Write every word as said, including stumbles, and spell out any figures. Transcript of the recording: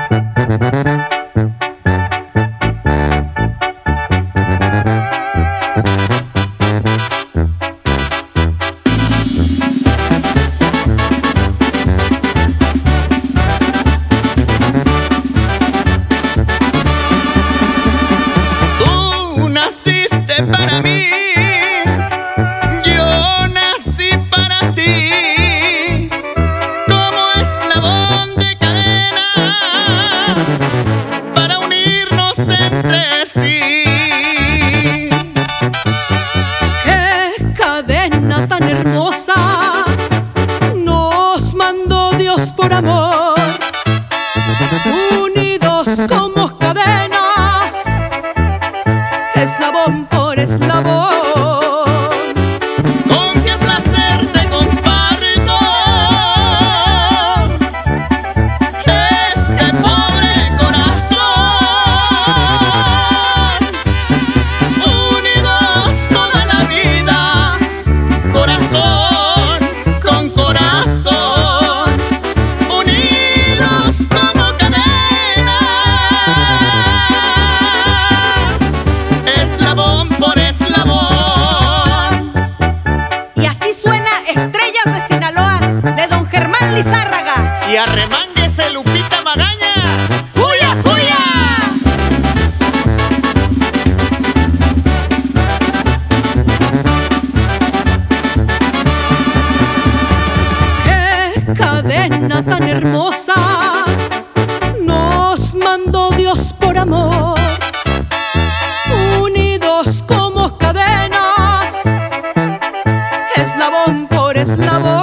Para mí, yo nací para ti, como eslabón de cadena, para unirnos entre sí. ¡Qué cadena tan hermosa nos mandó Dios por amor! Unidos como cadenas, eslabón por eslabón. Con qué placer te comparto este pobre corazón, unidos toda la vida, corazón con corazón, unidos como cadenas, eslabón por eslabón. Y así suena Estrellas de Sinaloa, de don Germán Lizárraga. Y arremánguese Lupita Magaña. ¡Juya, juya! ¡Qué cadena tan hermosa nos mandó Dios por amor! Unidos como cadenas, eslabón por eslabón.